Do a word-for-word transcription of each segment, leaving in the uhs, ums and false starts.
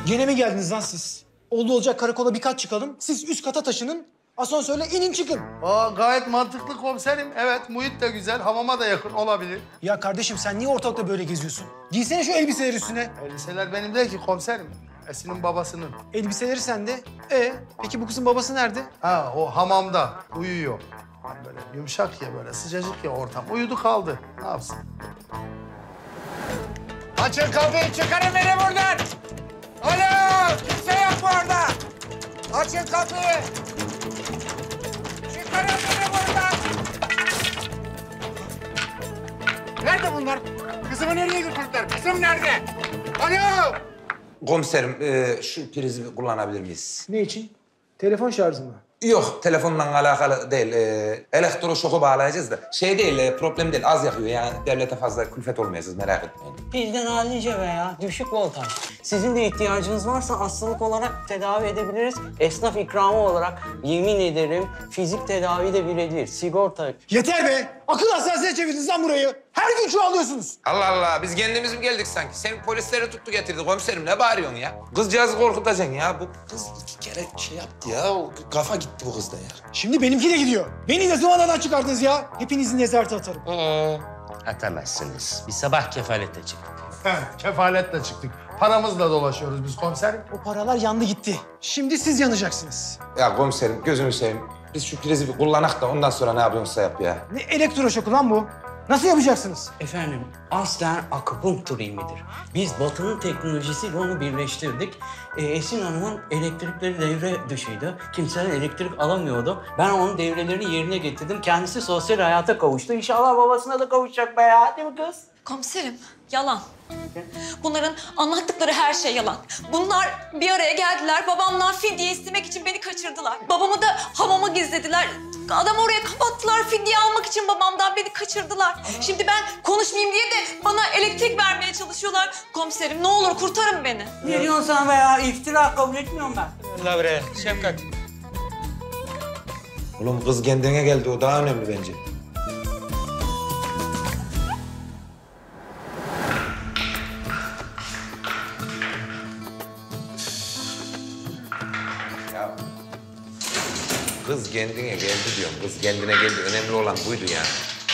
Gene mi geldiniz lan siz? Oldu olacak karakola birkaç çıkalım. Siz üst kata taşının. Asansörle inin çıkın. Aa, gayet mantıklı komiserim. Evet, muhit de güzel. Hamama da yakın olabilir. Ya kardeşim sen niye ortalıkta böyle geziyorsun? Giysene şu elbiseleri üstüne. Elbiseler benim değil ki komiserim. Esin'in babasının. Elbiseleri sende. E peki bu kızın babası nerede? Ha, o hamamda. Uyuyor. Hani böyle yumuşak ya, böyle sıcacık ya ortam. Uyudu kaldı. Ne yapsın? Açın kapıyı, çıkarın beni buradan! Alo! Kimse yok mu orada? Açın kapıyı! Çıkarın beni buradan! Nerede bunlar? Kızımı nereye götürdüler? Kızım nerede? Alo! Komiserim, e, şu prizi bir kullanabilir miyiz? Ne için? Telefon şarjı mı? Yok, telefonla alakalı değil. E, elektroşoku bağlayacağız da. Şey değil, e, problem değil. Az yakıyor yani. Devlete fazla külfet olmayacağız, merak etmeyin. Bizden hallice veya düşük voltaj. Sizin de ihtiyacınız varsa hastalık olarak tedavi edebiliriz. Esnaf ikramı olarak yemin ederim fizik tedavi de birebir. Sigorta. Yeter be! Akıl hastanesine çevirdiniz lan burayı. Her gün çuvalıyorsunuz. Allah Allah, biz kendimiz mi geldik sanki? Sen polisleri tuttu getirdi komiserim. Ne bağırıyorsun ya? Kızcağızı korkutacaksın ya. Bu kız iki kere şey yaptı ya. O kafa gitti bu kızda ya. Şimdi benimki de gidiyor. Beni de zıvanadan çıkardınız ya. Hepinizi nezarete atarım. Ee, atamazsınız. Bir sabah kefalete çıktık. Heh, kefaletle çıktık. Paramızla dolaşıyoruz biz komiserim. O paralar yandı gitti. Şimdi siz yanacaksınız. Ya komiserim, gözünü seveyim. Biz şu prizi bir kullanak da ondan sonra ne yapıyorsa yap ya. Ne elektroşoku lan bu? Nasıl yapacaksınız? Efendim, aslen akupunktur ilmidir. Biz Batı'nın teknolojisiyle onu birleştirdik. Ee, Esin Hanım'ın elektrikleri devre dışıydı. Kimsenin elektrik alamıyordu. Ben onun devrelerini yerine getirdim. Kendisi sosyal hayata kavuştu. İnşallah babasına da kavuşacak be ya. Değil mi kız? Komiserim, yalan. Bunların anlattıkları her şey yalan. Bunlar bir araya geldiler, babamdan fidye istemek için beni kaçırdılar. Babamı da hamama gizlediler. Adamı oraya kapattılar, fidye almak için babamdan beni kaçırdılar. Şimdi ben konuşmayayım diye de bana elektrik vermeye çalışıyorlar. Komiserim ne olur kurtarın beni. Ne diyorsun sen be ya? İftira kabul etmiyorum ben. Allah bre, Şefkat. Oğlum kız kendine geldi, o daha önemli bence. Ya kız kendine geldi diyorum. Kız kendine geldi. Önemli olan buydu yani.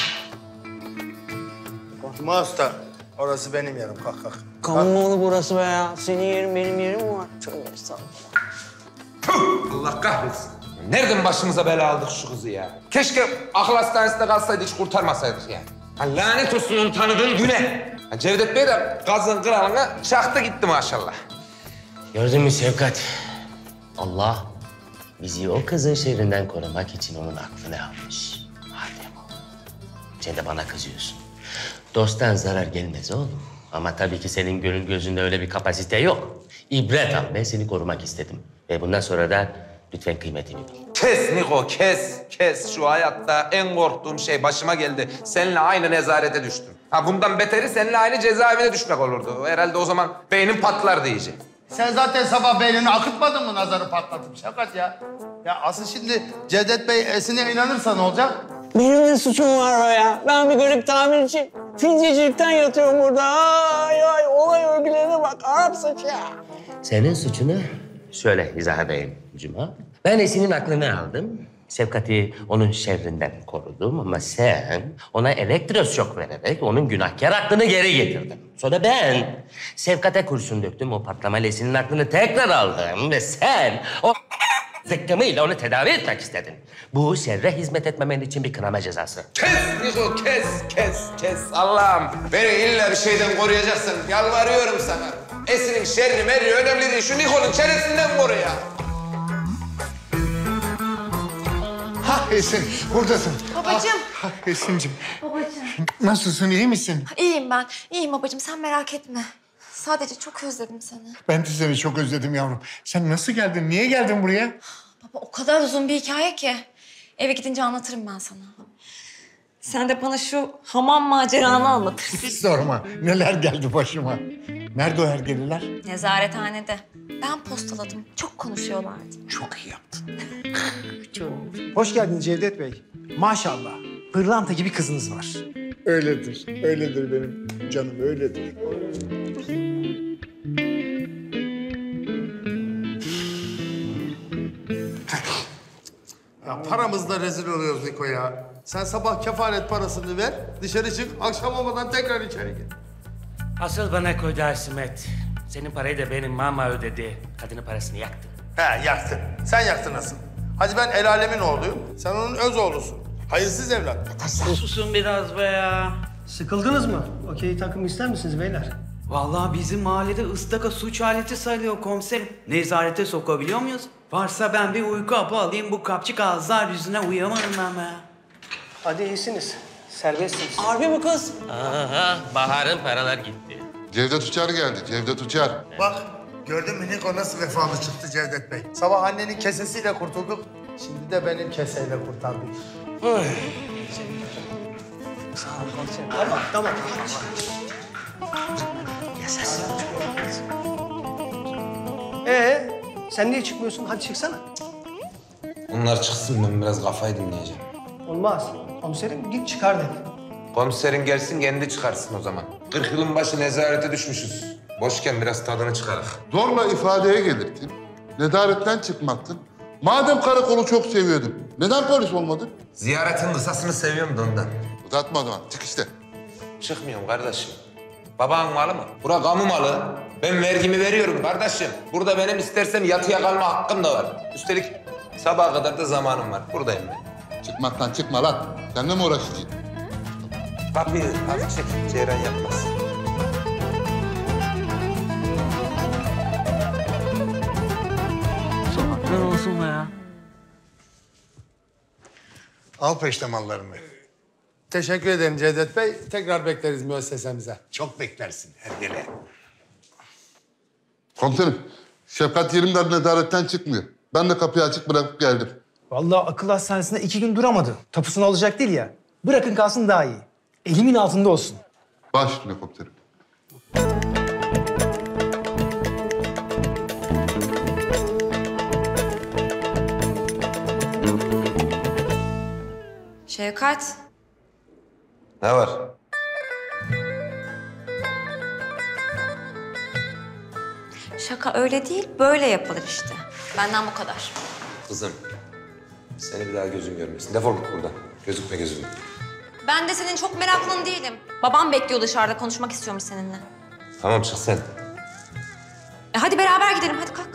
Cuma Usta, orası benim yerim. Kalk kalk. Kamuoğlu burası be ya. Senin yerin benim yerim mi var? Tövbe estağfurullah. Puh! Allah kahretsin. Nereden başımıza bela aldık şu kızı ya? Keşke akıl hastanesinde kalsaydı, hiç kurtarmasaydık yani. Ha, lanet olsun onu tanıdığın güne. Ha, Cevdet Bey de gazın kralına çaktı gitti maşallah. Gördün mü Şefkat? Allah bizi o kızın şerrinden korumak için onun aklını almış. Madem o. Sen de bana kızıyorsun. Dosttan zarar gelmez oğlum. Ama tabii ki senin gönül gözünde öyle bir kapasite yok. İbret al. Ben seni korumak istedim. Ve bundan sonra da lütfen kıymetini bil. Kes Niko, kes, kes. Şu hayatta en korktuğum şey başıma geldi. Seninle aynı nezarete düştüm. Ha bundan beteri seninle aynı cezaevine düşmek olurdu. Herhalde o zaman beynim patlardı iyice. Sen zaten sabah beynini akıtmadın mı nazarı patlatıp Şefkat ya? Ya asıl şimdi Cevdet Bey Esin'e inanırsa ne olacak? Benim de suçum var be ya. Ben bir garip tamirci. Fidyecilikten yatıyorum burada. Ay ay olay örgülerine bak. Arap saçı ya. Senin suçunu şöyle izah edeyim Cuma. Ben Esin'in aklını aldım. Şefkat'i onun şerrinden korudum ama sen ona elektroşok vererek onun günahkar aklını geri getirdin. Sonra ben Şefkat'e kurşun döktüm, o patlama Esin'in aklını tekrar aldım ve sen o zıkkımıyla onu tedavi etmek istedin. Bu şerre hizmet etmemen için bir kınama cezası. Kes Niko, kes, kes, kes. Allah'ım beni illa bir şeyden koruyacaksın. Yalvarıyorum sana. Esin'in şerri merri önemli değil. Şu Niko'nun çenesinden koru ya. Ha Esin, buradasın. Babacığım. Ha, ha Esin'cim. Babacığım. Nasılsın, iyi misin? İyiyim ben. İyiyim babacığım. Sen merak etme. Sadece çok özledim seni. Ben de seni çok özledim yavrum. Sen nasıl geldin, niye geldin buraya? Baba o kadar uzun bir hikaye ki. Eve gidince anlatırım ben sana. Sen de bana şu hamam maceranı anlatırsın. Hiç sorma, neler geldi başıma. Nerede o ergeliler? Nezarethanede. Ben postaladım. Çok konuşuyorlardı. Çok iyi yaptın. Hoş geldiniz Cevdet Bey. Maşallah. Pırlanta gibi kızınız var. Öyledir, öyledir benim canım, öyledir. Ya paramızla rezil oluyoruz Niko ya. Sen sabah kefaret parasını ver, dışarı çık, akşam olmadan tekrar içeri gir. Asıl bana koydu Asimet. Senin parayı da benim mama ödedi. Kadının parasını yaktı. He yaktın. Sen yaktın asıl. Hadi ben el alemin oğluyum. Sen onun öz oğlusun. Hayırsız evlat. Susun biraz be ya. Sıkıldınız mı? Okey takım ister misiniz beyler? Vallahi bizim mahallede ıstaka suç aleti sayılıyor komiserim. Nezarete sokabiliyor muyuz? Varsa ben bir uyku hapı alayım, bu kapçık ağızlar yüzüne uyuyamarım ben be. Hadi iyisiniz. Serbestsiniz. Harbi mi kız? Aha, Bahar'ın paralar gitti. Cevdet Uçar geldi, Cevdet Uçar. Bak gördün mü Niko nasıl vefalı çıktı Cevdet Bey. Sabah annenin kesesiyle kurtulduk. Şimdi de benim keseyle kurtardık. Tamam, tamam. Ee, sen niye çıkmıyorsun? Hadi çıksana. Bunlar çıksın, ben biraz kafayı dinleyeceğim. Olmaz. Komiserim git çıkar dedi. Komiserin gelsin, kendi çıkarsın o zaman. Kırk yılın başı nezarete düşmüşüz. Boşken biraz tadını çıkarak. Zorla ifadeye gelirtin. Nedaretten çıkmaktın. Madem karakolu çok seviyordun, neden polis olmadın? Ziyaretin kısasını seviyorum da ondan. Uzatma o zaman, çık işte. Çıkmıyorum kardeşim. Babanın malı mı? Bura kamu malı. Ben vergimi veriyorum kardeşim. Burada benim istersem yatıya kalma hakkım da var. Üstelik sabaha kadar da zamanım var. Buradayım ben. Çıkmaktan çıkma lan. Seninle mi uğraşacaksın? Kapıyı hafif çek, ceyran yapmaz. Sokaklar olsun be ya. Al peştemallarını. Teşekkür ederim Cevdet Bey. Tekrar bekleriz müessesemize. Çok beklersin her gele. Komiserim, Şefkat Yerimdar nedaretten çıkmıyor. Ben de kapıyı açık bırakıp geldim. Vallahi akıl hastanesinde iki gün duramadı. Tapusunu alacak değil ya. Bırakın kalsın daha iyi. Elimin altında olsun. Baş üstüne komiserim. Şevkat. Ne var? Şaka öyle değil, böyle yapılır işte. Benden bu kadar. Kızım, seni bir daha gözüm görmesin. Defol git buradan. Gözükme gözüme. Ben de senin çok meraklın değilim. Babam bekliyor dışarıda, konuşmak istiyormuş seninle. Tamam, çık sen. E hadi beraber gidelim, hadi kalk.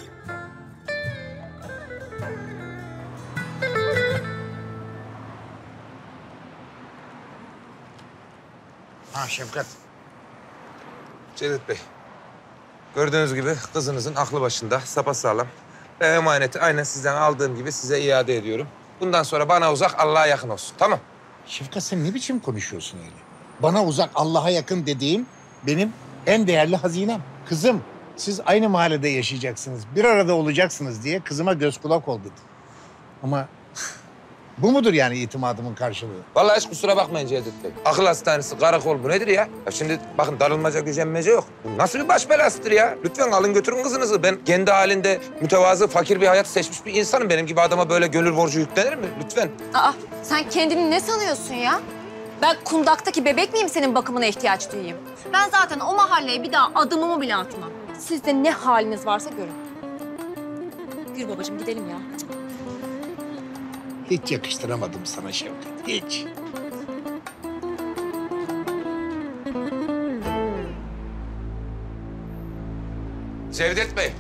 Ha Şefkat. Cevdet Bey, gördüğünüz gibi kızınızın aklı başında, sapasağlam. Ve emaneti aynen sizden aldığım gibi size iade ediyorum. Bundan sonra bana uzak, Allah'a yakın olsun. Tamam. Şefkat sen ne biçim konuşuyorsun öyle? Bana uzak, Allah'a yakın dediğim benim en değerli hazinem. Kızım, siz aynı mahallede yaşayacaksınız, bir arada olacaksınız diye kızıma göz kulak ol dedim. Ama bu mudur yani itimadımın karşılığı? Vallahi hiç kusura bakmayın Cevdet Bey. Akıl hastanesi, karakol bu nedir ya? Ya şimdi bakın darılmaca, gücenmece yok. Bu nasıl bir baş belasıdır ya? Lütfen alın götürün kızınızı. Ben kendi halinde mütevazı, fakir bir hayat seçmiş bir insanım. Benim gibi adama böyle gönül borcu yüklenir mi? Lütfen. Aa, sen kendini ne sanıyorsun ya? Ben kundaktaki bebek miyim senin bakımına ihtiyaç duyayım? Ben zaten o mahalleye bir daha adımımı bile atmam. Siz de ne haliniz varsa görün. Yürü babacığım gidelim ya. Hiç yakıştıramadım sana Şefkat, hiç. Cevdet Bey.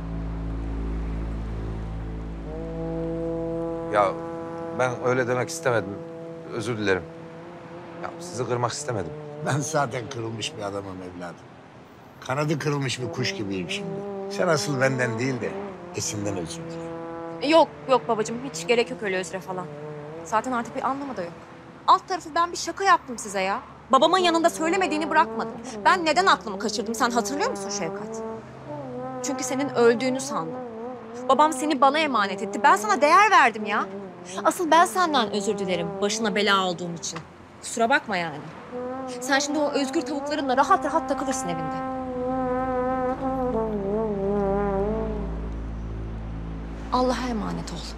Ya ben öyle demek istemedim. Özür dilerim. Ya sizi kırmak istemedim. Ben zaten kırılmış bir adamım evladım. Kanadı kırılmış bir kuş gibiyim şimdi. Sen asıl benden değil de Esin'den özür dile. Yok yok babacığım hiç gerek yok öyle özre falan. Zaten artık bir anlamı da yok. Alt tarafı ben bir şaka yaptım size ya. Babamın yanında söylemediğini bırakmadım. Ben neden aklımı kaçırdım sen hatırlıyor musun Şevkat? Çünkü senin öldüğünü sandım. Babam seni bana emanet etti. Ben sana değer verdim ya. Asıl ben senden özür dilerim başına bela olduğum için. Kusura bakma yani. Sen şimdi o özgür tavuklarınla rahat rahat takılırsın evinde. Allah'a emanet ol.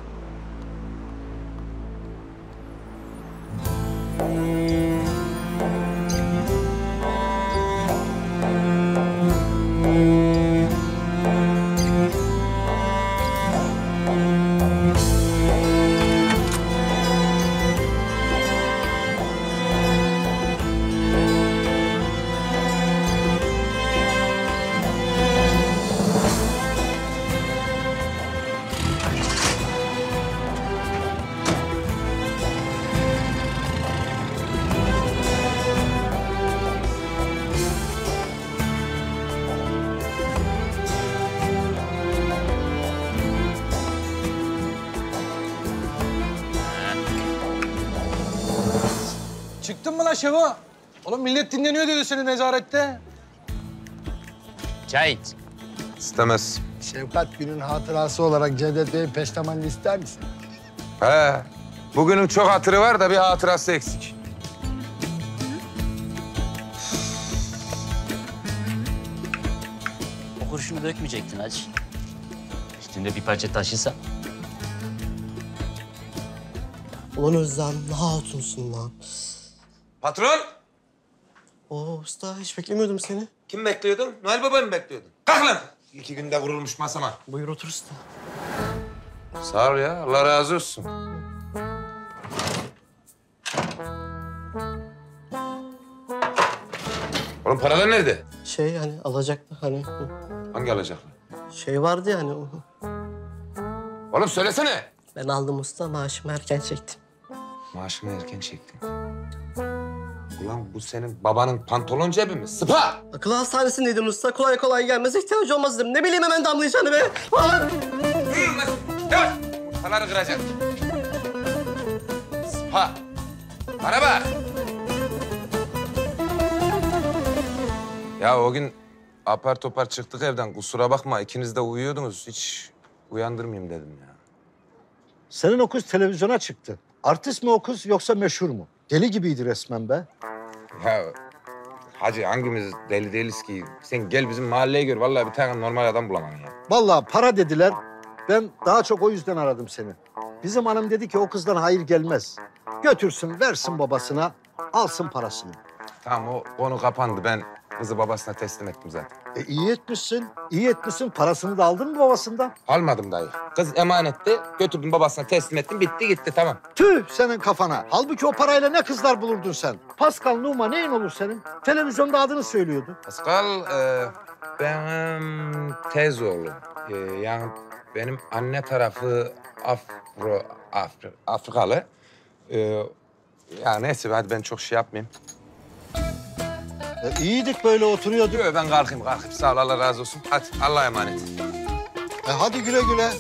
lan Şevo? Oğlum millet dinleniyor dedi seni nezarette. Çay iç. İstemez. Şefkat günün hatırası olarak Cevdet Bey'in peştemalini ister misin? He. Bugünün çok hatırı var da bir hatırası eksik. O kurşunu dökmeyecektin hacı. Üstünde bir parça taşısa. Ulan Özlem ne hatunsun lan. Patron. Oo usta hiç beklemiyordum seni. Kim bekliyordun? Noel Baba'yı mı bekliyordun? Kalk lan. İki günde vurulmuş masama. Buyur otur usta. Sağ ol ya. Allah razı olsun. Oğlum paralar nerede? Şey hani alacaklı hani Hangi alacaklı? şey vardı yani. o- Oğlum söylesene. Ben aldım usta maaşımı erken çektim. Maaşımı erken çektin. Ulan bu senin babanın pantolon cebi mi? Sıpa! Akıl hastanesindeydin usta. Kolay kolay gelmez ihtiyacı olmaz dedim. Ne bileyim hemen damlayacağını be. Aa! Yürü lan! Yavaş! Yumurtaları kıracak. Sıpa! Bana bak! Ya o gün apar topar çıktık evden. Kusura bakma ikiniz de uyuyordunuz. Hiç uyandırmayayım dedim ya. Senin o kız televizyona çıktı. Artist mi o kız yoksa meşhur mu? Deli gibiydi resmen be. Ya hacı hangimiz deli değiliz ki? Sen gel bizim mahalleye gör. Vallahi bir tane normal adam bulamam ya. Vallahi para dediler. Ben daha çok o yüzden aradım seni. Bizim hanım dedi ki o kızdan hayır gelmez. Götürsün, versin babasına, alsın parasını. Tamam o konu kapandı. Ben kızı babasına teslim ettim zaten. E iyi etmişsin, iyi etmişsin. Parasını da aldın mı babasından? Almadım dayı. Kız emanetti. Götürdüm babasına teslim ettim. Bitti gitti tamam. Tüh senin kafana. Halbuki o parayla ne kızlar bulurdun sen? Pascal Numa neyin olur senin? Televizyonda adını söylüyordu. Pascal e, benim teyze oğlum. E, yani benim anne tarafı Afro, Afri, Afrikalı. E, ya neyse hadi ben çok şey yapmayayım. E, iyiydik böyle oturuyorduk. Yok ben kalkayım kalkayım. Sağ ol Allah razı olsun. Hadi Allah'a emanet. E, hadi güle güle.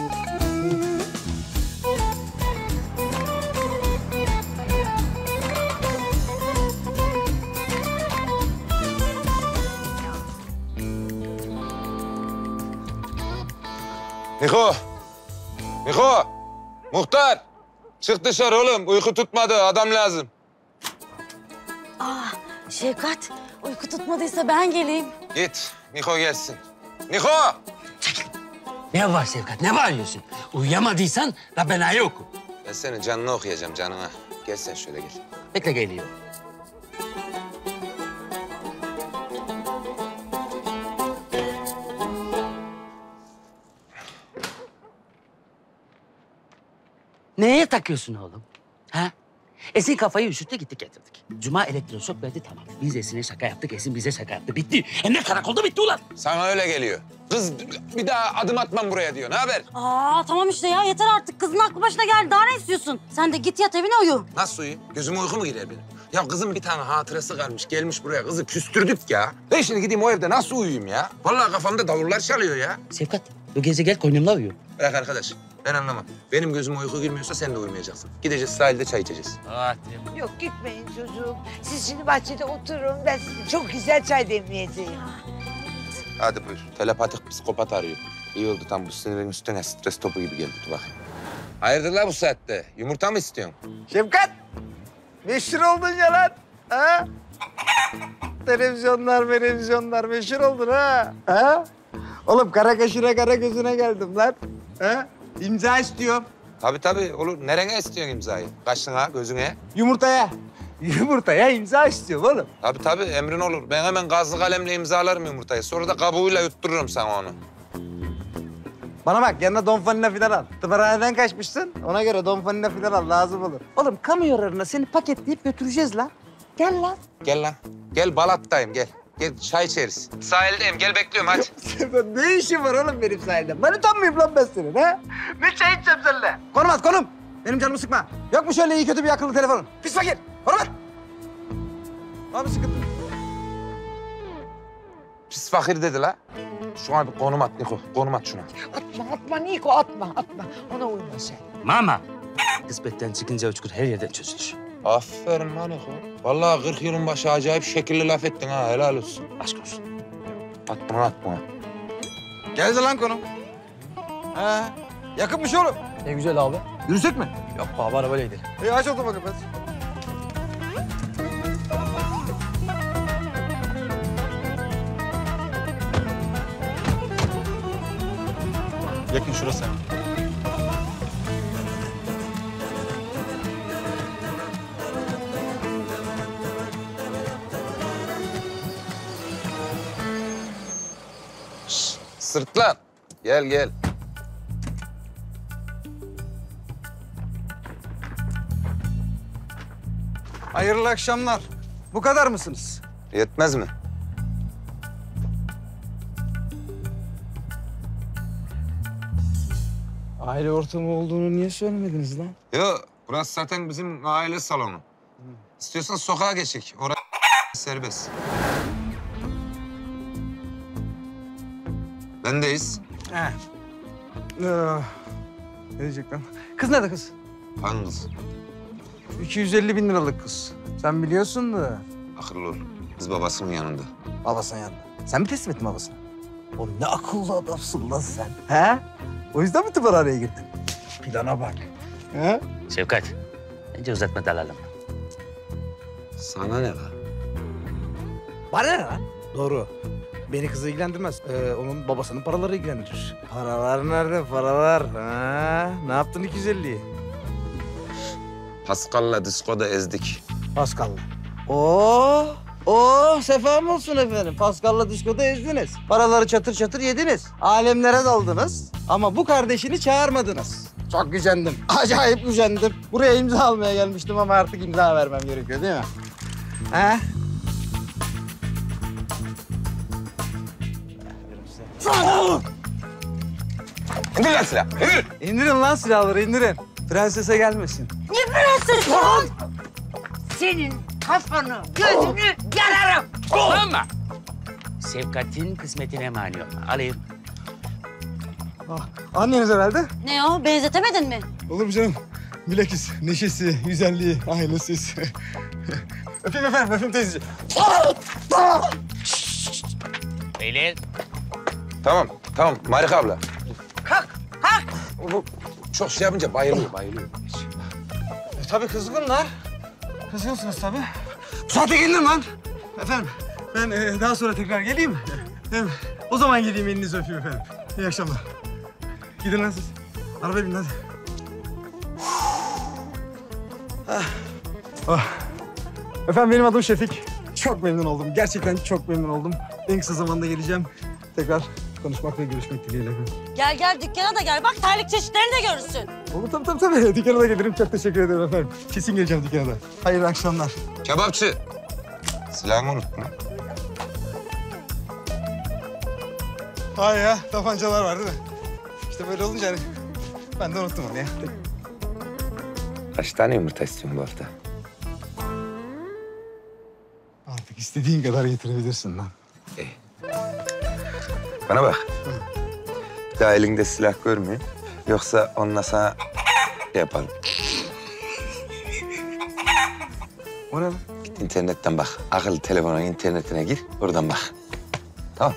Niko! Niko! Muhtar! Çık dışarı oğlum. Uyku tutmadı. Adam lazım. Aa, Şefkat, uyku tutmadıysa ben geleyim. Git. Niko gelsin. Niko! Ne var Şefkat? Ne bağırıyorsun? Uyuyamadıysan Rabbena'yı oku. Ben senin canını okuyacağım canına. Gel sen şöyle gel. Bekle geliyor. Neye takıyorsun oğlum? Ha? Esin kafayı üşüttü gittik getirdik. Cuma elektroşok verdi tamam. Biz Esin'e şaka yaptık, Esin bize şaka yaptı. Bitti. Hem de karakolda bitti ulan. Sana öyle geliyor. Kız bir daha adım atmam buraya diyor. Ne haber? Aa tamam işte ya yeter artık. Kızın aklı başına geldi. Daha ne istiyorsun? Sen de git yat evine uyu. Nasıl uyuyayım? Gözüme uyku mu girer benim? Ya kızın bir tane hatırası kalmış. Gelmiş buraya. Kızı küstürdük ya. Ben şimdi gideyim o evde nasıl uyuyayım ya? Vallahi kafamda davullar çalıyor ya. Şefkat, bu gece gel koynumda uyu. Bırak arkadaş. Ben anlamam. Benim gözüme uyku girmiyorsa sen de uyumayacaksın. Gideceğiz sahilde çay içeceğiz. Hadi. Yok gitmeyin çocuğum. Siz şimdi bahçede oturun. Ben size çok güzel çay demleyeceğim. Hadi buyur. Telepatik psikopat arıyor. İyi oldu tam bu sinirin üstüne stres topu gibi geldi. Dur bakayım. Hayırdır la bu saatte? Yumurta mı istiyorsun? Şefkat! Meşhur oldun ya lan. Ha? Televizyonlar, televizyonlar meşhur oldun ha. Ha? Oğlum kara kaşına kara gözüne geldim lan. Ha? İmza istiyorum. Tabii tabii olur. Nereye istiyorsun imzayı? Kaşına, gözüne? Yumurtaya. Yumurtaya imza istiyorum oğlum. Tabii tabii emrin olur. Ben hemen gazlı kalemle imzalarım yumurtayı. Sonra da kabuğuyla yuttururum sana onu. Bana bak yanına Don Fanina filan al. Tımarhaneden kaçmışsın. Ona göre Don Fanina filan al lazım olur. Oğlum kamu yararına seni paketleyip götüreceğiz lan. Gel lan. Gel lan. Gel Balat'tayım gel. Gel çay içeriz. Sahildeyim gel bekliyorum hadi. Ne işin var oğlum benim sahilde? Manitan mıyım lan ben senin ha? Ne çay içeceğim seninle? Konum at konum. Benim canımı sıkma. Yok mu şöyle iyi kötü bir akıllı telefonun? Pis fakir. Konum at. Var mı sıkıntı? Pis fakir dedi la. Şuna bir konum at Niko. Konum at şuna. Atma atma Niko atma atma. Ona uyma sen. Mama. Kısmetten çıkınca uçkur her yerden çözülür. Aferin Maniko. Vallahi kırk yılın başı acayip şekilli laf ettin ha. Helal olsun. Aşk olsun. At bana at bana. Geldi lan konu. Ha, yakınmış oğlum. Ne güzel abi. Yürüsek mi? Yok abi arabayla gidelim. İyi aç o zaman ben. Yakın şurası. Şşt, sırtlan. Gel gel. Hayırlı akşamlar. Bu kadar mısınız? Yetmez mi? Aile ortamı olduğunu niye söylemediniz lan? Yok, burası zaten bizim aile salonu. İstiyorsan sokağa geçek. Orası serbest. Bendeyiz. He. Ee, ne diyecek lan? Kız nerede kız? Hangi kız? iki yüz elli bin liralık kız. Sen biliyorsun da. Akıllı ol. Kız babasının yanında. Babasının yanında. Sen mi teslim ettin babasına? Oğlum ne akıllı adamsın lan sen. He? O yüzden mi tımarhaneye girdin? Plana bak. He? Şevkat, bence uzatma dalalım. Sana ne lan? Bana ne lan? Doğru. Beni kızı ilgilendirmez. Ee, onun babasının paraları ilgilendirir. Paralar nerede? Paralar. Ha? Ne yaptın iki yüz elliyi? Pascal'la diskoda ezdik. Pascal'la. Oo, oo, sefam olsun efendim. Pascal'la diskoda ezdiniz. Paraları çatır çatır yediniz. Alemlere daldınız. Ama bu kardeşini çağırmadınız. Çok gücendim. Acayip gücendim. Buraya imza almaya gelmiştim ama artık imza vermem gerekiyor değil mi? He? İndir lan silah, indir! İndirin lan silahları, indirin. Prensese gelmesin. Ne prenses lan? Senin kafanı, gözünü yararım. Olma! Şevkat'in kısmetine mani olma. Alayım. Ah, anneniz herhalde. Ne o? Benzetemedin mi? Olur mu canım? Bilakis neşesi, güzelliği, ailesi. Öpeyim efendim, öpeyim teyzeciğim. Beyler. Tamam, tamam. Marika abla. Kalk, kalk. Bu çok şey yapınca bayılıyor, bayılıyor. E, tabii kızgınlar. Kızgınsınız tabii. Bu saate gelin lan. Efendim, ben e, daha sonra tekrar geleyim. Hem o zaman geleyim, elinizi öpeyim efendim. İyi akşamlar. Gidin lan siz. Arabaya binin hadi. Ah. Ah. Efendim benim adım Şefik. Çok memnun oldum. Gerçekten çok memnun oldum. En kısa zamanda geleceğim. Tekrar konuşmak ve görüşmek dileğiyle. Gel gel dükkana da gel. Bak terlik çeşitlerini de görürsün. Olur tabii tabii tabii. Dükkana da gelirim. Çok teşekkür ederim efendim. Kesin geleceğim dükkana da. Hayırlı akşamlar. Kebapçı. Silahımı unuttun. Hay ya, tabancalar var değil mi? İşte böyle olunca hani ben de unuttum onu ya. Kaç tane yumurta istiyorsun bu hafta? Artık istediğin kadar getirebilirsin lan. Bana bak. Bir daha elinde silah görmeyeyim. Yoksa onunla sana şey yaparım. O ne lan? Git internetten bak. Akıllı telefonun internetine gir. Oradan bak. Tamam.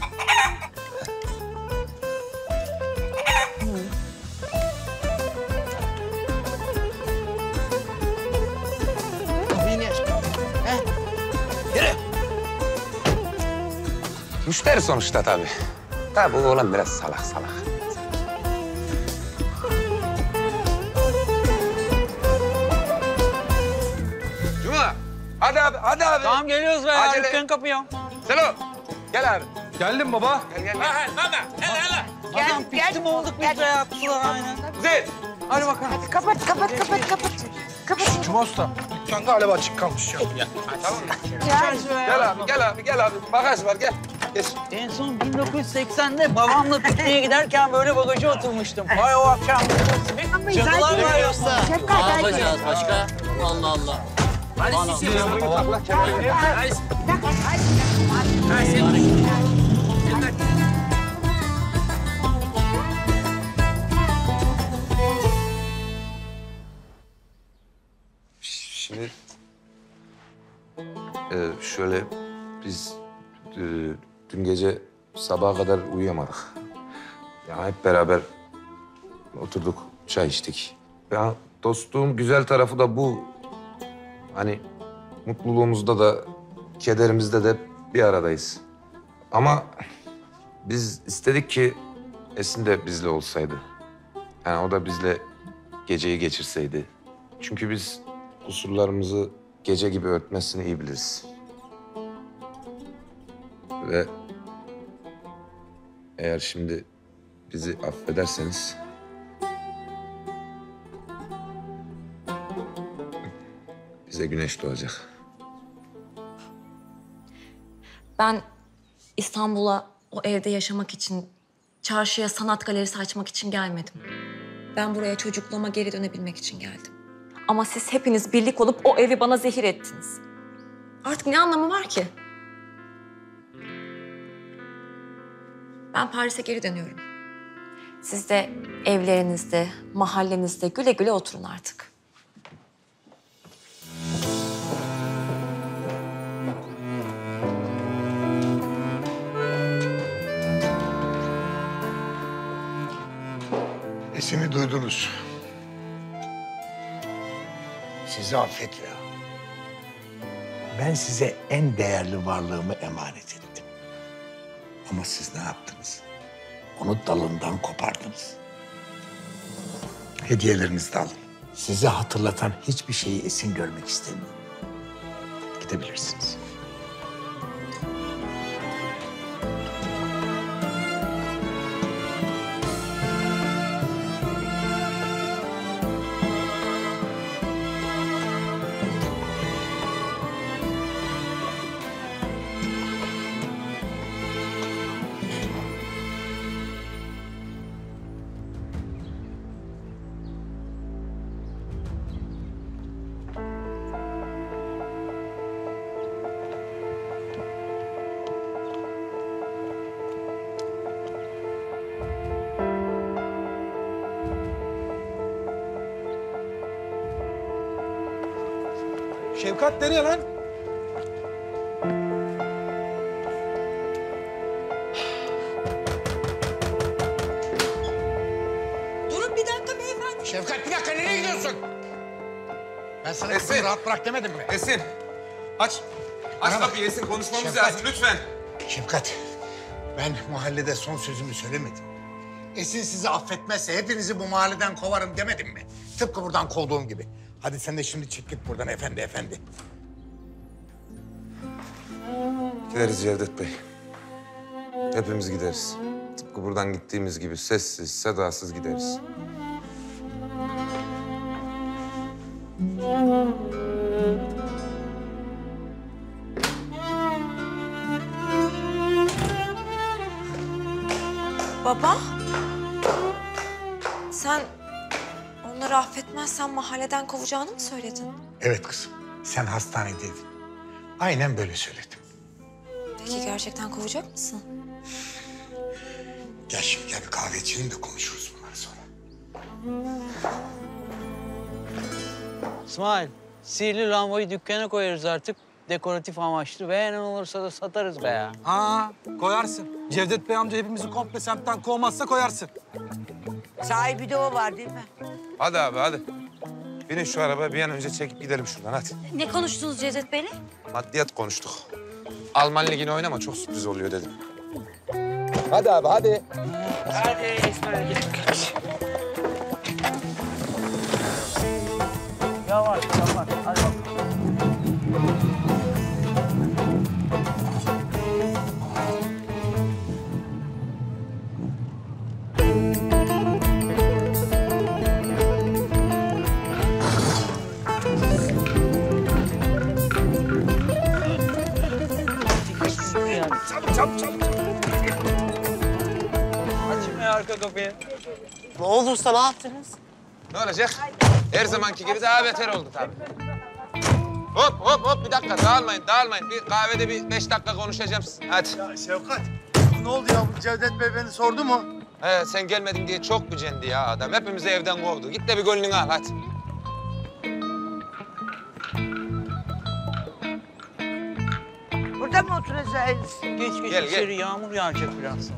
Müşteri sonuçta tabii. Tabii bu oğlan biraz salak salak. Cuma, hadi abi, hadi abi. Tamam geliyoruz be ya. Acele. Dükkanı kapıyorum. Selo, gel abi. Geldim baba. Gel, gel, Ha, gel. ha, baba. Hele hele. Gel, Adam gel. piştim olduk biz be ya. Kusura aynen. Güzel. Hadi bakalım. Hadi kapat, kapat, kapat, kapat. Kapat. Cuma Usta. Dükkan galiba açık kalmış ya. Tamam. Ya. Gel abi, gel abi, gel abi. Bagaj var, gel. Geç. En son bin dokuz yüz seksende babamla pikniğe giderken böyle bagaja oturmuştum. Vay o akşam. Cadılar var yoksa. Şefkat, Ne hadi. yapacağız başka? Allah Allah. Hadi siz yapın. Hadi. Şimdi Ee, şöyle biz e, dün gece sabaha kadar uyuyamadık. Ya hep beraber oturduk, çay içtik. Ya dostluğun güzel tarafı da bu. Hani mutluluğumuzda da, kederimizde de bir aradayız. Ama biz istedik ki Esin de bizle olsaydı. Yani o da bizle geceyi geçirseydi. Çünkü biz kusurlarımızı gece gibi örtmesini iyi biliriz. Ve eğer şimdi bizi affederseniz... bize güneş doğacak. Ben İstanbul'a o evde yaşamak için, çarşıya sanat galerisi açmak için gelmedim. Ben buraya çocukluğuma geri dönebilmek için geldim. Ama siz hepiniz birlik olup o evi bana zehir ettiniz. Artık ne anlamı var ki? Ben Paris'e geri dönüyorum. Siz de evlerinizde, mahallenizde güle güle oturun artık. Esin'i duydunuz. Sizi affetmiyor. Ben size en değerli varlığımı emanet ettim. Ama siz ne yaptınız? Onu dalından kopardınız. Hediyelerinizi de alın. Sizi hatırlatan hiçbir şeyi Esin görmek istemiyorum. Gidebilirsiniz. Şevkat nereye lan? Durun bir dakika beyefendi. Şevkat bir dakika nereye gidiyorsun? Ben sana Esin. kızımı rahat bırak demedim mi? Esin, aç. Aç Bana bak. kapıyı Esin, konuşmamız Şefkat. lazım lütfen. Şefkat, ben mahallede son sözümü söylemedim. Esin sizi affetmezse hepinizi bu mahalleden kovarım demedim mi? Tıpkı buradan kovduğum gibi. Hadi sen de şimdi çık git buradan efendi efendi. Gideriz Cevdet Bey. Hepimiz gideriz. Tıpkı buradan gittiğimiz gibi sessiz, sedasız gideriz. Baba, sen onları affetmezsen mahalleden kovacağını mı söyledin? Evet kızım, sen hastanedeydin. Aynen böyle söyledim. Peki gerçekten kovacak mısın? Gel şimdi gel bir kahve içelim de konuşuruz bunları sonra. İsmail, sihirli lambayı dükkana koyarız artık. Dekoratif amaçlı. Beğenen olursa da satarız be ya. Ha, koyarsın. Cevdet Bey amca hepimizi komple semtten kovmazsa koyarsın. Sahibi de o var değil mi? Hadi abi hadi. Binin şu arabaya bir an önce çekip gidelim şuradan hadi. Ne konuştunuz Cevdet Bey'le? Maddiyat konuştuk. Alman ligini oynama çok sürpriz oluyor dedim. Hadi abi hadi. Hadi İsmail git. Yavaş yavaş. Hadi bakalım. Çabuk çabuk çabuk. Açın ya arka kapıyı. Ne oldu usta, ne yaptınız? Ne olacak? Her zamanki gibi daha beter oldu tabii. Hop hop hop bir dakika dağılmayın dağılmayın. Bir kahvede bir beş dakika konuşacağım sizinle. Hadi. Ya Şevkat, ne oldu ya? Bu Cevdet Bey beni sordu mu? He, sen gelmedin diye çok gücendi ya adam. Hepimizi evden kovdu. Git de bir gönlünü al hadi. burada mı oturacağız? Geç geç Gel, içeri gel. yağmur yağacak biraz sonra.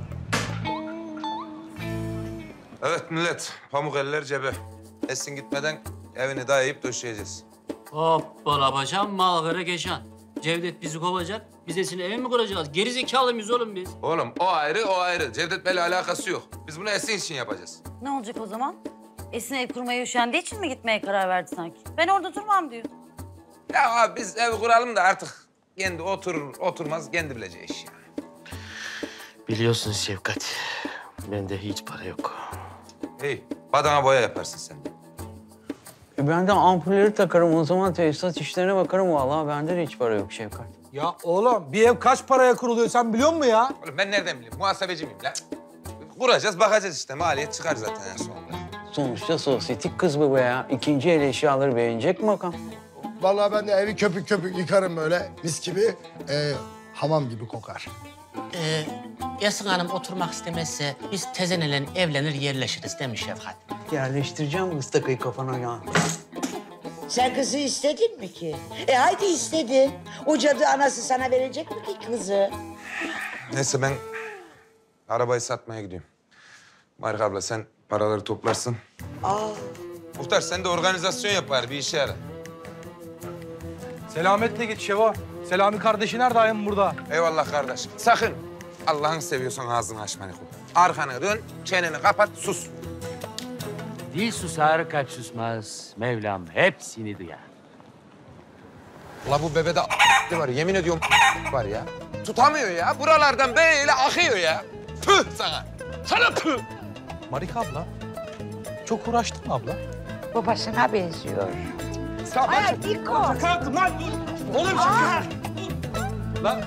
Evet millet, pamuk eller cebe. Esin gitmeden evini dayayıp döşeyeceğiz. Hoppala bacam malgara geçen. Cevdet bizi kovacak. Biz Esin'e ev mi kuracağız? Geri zekalı mıyız oğlum biz? Oğlum o ayrı, o ayrı. Cevdet Bey'le alakası yok. Biz bunu Esin için yapacağız. Ne olacak o zaman? Esin ev kurmaya üşendiği için mi gitmeye karar verdi sanki? Ben orada durmam diyor. Ya abi biz ev kuralım da artık kendi oturur, oturmaz kendi bileceği iş yani. Biliyorsun Şefkat, bende hiç para yok. İyi, badana boya yaparsın sen de. E ben de ampulleri takarım o zaman tesisat işlerine bakarım vallahi bende de hiç para yok Şevkat. Ya oğlum bir ev kaç paraya kuruluyor sen biliyor musun ya? Oğlum ben nereden bileyim? Muhasebeci miyim lan? Kuracağız, bakacağız işte. Maliyet çıkar zaten en sonunda. Sonuçta sosyetik kız bu be ya. İkinci el eşyaları beğenecek mi bakalım? Vallahi ben de evi köpük köpük yıkarım böyle mis gibi. Ee, hamam gibi kokar. Ee, Esin Hanım oturmak istemezse biz tezenelen evlenir yerleşiriz değil mi Şefkat? Yerleştireceğim ıstakayı kafana ya. Sen kızı istedin mi ki? E haydi istedin. O cadı anası sana verecek mi ki kızı? Neyse ben arabayı satmaya gidiyorum. Marika abla sen paraları toplarsın. Aa. Muhtar sen de organizasyon yap bari, bir işe yara. Selametle git Şevo. Selami kardeşi nerede ayım burada? Eyvallah kardeş. Sakın Allah'ını seviyorsan ağzını açma Niko. Arkanı dön, çeneni kapat, sus. Dil susar, kalp susmaz. Mevlam hepsini duyar. La bu bebede var, yemin ediyorum var ya. Tutamıyor ya, buralardan böyle akıyor ya. Püh sana, sana püh. Marika abla, çok uğraştın mı abla? Babasına benziyor. Sen Ay Niko. Şaka yaptım lan. Oğlum şaka. Lan.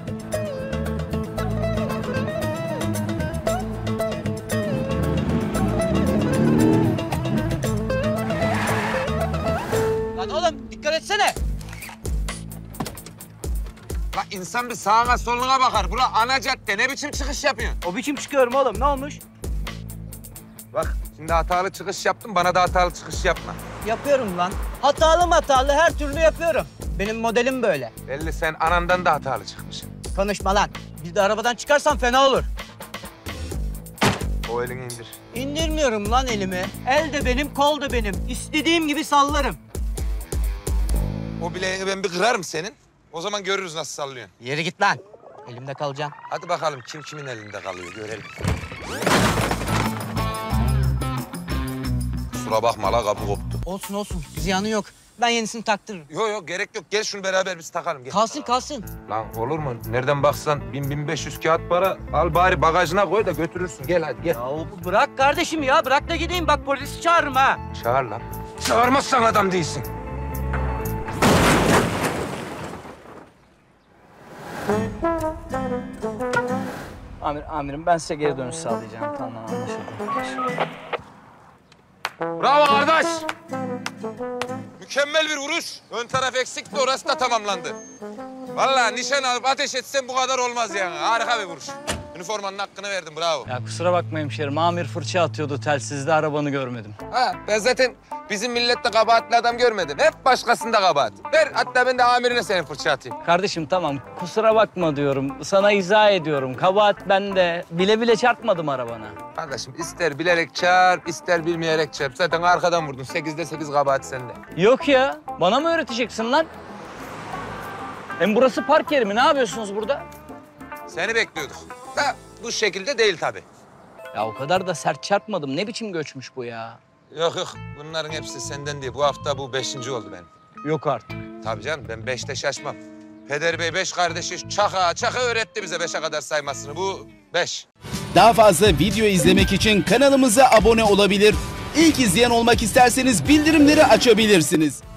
Lan oğlum dikkat etsene. La insan bir sağına soluna bakar. Bura ana cadde, ne biçim çıkış yapıyorsun? O biçim çıkıyorum oğlum ne olmuş? Bak şimdi hatalı çıkış yaptım, bana da hatalı çıkış yapma. Yapıyorum lan. Hatalı hatalı her türlü yapıyorum. Benim modelim böyle. Belli sen anandan da hatalı çıkmışsın. Konuşma lan. Bir de arabadan çıkarsan fena olur. O elini indir. İndirmiyorum lan elimi. El de benim, kol da benim. İstediğim gibi sallarım. O bileğini ben bir kırarım senin. O zaman görürüz nasıl sallıyorsun. Yeri git lan. Elimde kalacaksın. Hadi bakalım kim kimin elinde kalıyor görelim. Kusura bakma la kapı koptu. Olsun olsun. Ziyanı yok. Ben yenisini taktırırım. Yok yok gerek yok. Gel şunu beraber biz takalım. Gel. Kalsın kalsın. Lan olur mu? Nereden baksan bin bin beş yüz kağıt para al bari bagajına koy da götürürsün. Gel hadi gel. Ya bırak kardeşim ya. Bırak da gideyim. Bak polisi çağırırım ha. Çağır lan. Çağırmazsan adam değilsin. Amir, amirim ben size geri dönüş sağlayacağım. Tamam anlaşıldı. Bravo kardeş. Mükemmel bir vuruş. Ön taraf eksikti, orası da tamamlandı. Vallahi nişan alıp ateş etsen bu kadar olmaz yani. Harika bir vuruş. Üniformanın hakkını verdim, bravo. Ya kusura bakma hemşerim. Amir fırça atıyordu telsizde arabanı görmedim. Ha, ben zaten bizim millette kabahatli adam görmedim. Hep başkasında kabahat. Ver, hatta ben de amirine senin fırça atayım. Kardeşim tamam kusura bakma diyorum. Sana izah ediyorum. Kabahat bende. Bile bile çarpmadım arabana. Kardeşim ister bilerek çarp, ister bilmeyerek çarp. Zaten arkadan vurdun. Sekizde sekiz kabahat sende. Yok ya. Bana mı öğreteceksin lan? Hem burası park yeri mi? Ne yapıyorsunuz burada? Seni bekliyorduk. Da bu şekilde değil tabii. Ya o kadar da sert çarpmadım. Ne biçim göçmüş bu ya? Yok yok, bunların hepsi senden değil. Bu hafta bu beşinci oldu benim. Yok artık. Tabii canım, ben beşte şaşmam. Peder Bey beş kardeşi çaka çaka öğretti bize beşe kadar saymasını. Bu beş. Daha fazla video izlemek için kanalımıza abone olabilir. İlk izleyen olmak isterseniz bildirimleri açabilirsiniz.